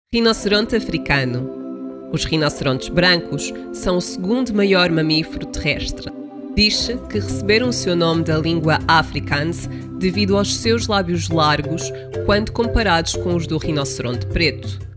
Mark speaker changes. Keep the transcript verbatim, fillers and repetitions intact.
Speaker 1: Rinoceronte africano. Os rinocerontes brancos são o segundo maior mamífero terrestre. Diz-se que receberam o seu nome da língua afrikaans devido aos seus lábios largos quando comparados com os do rinoceronte preto.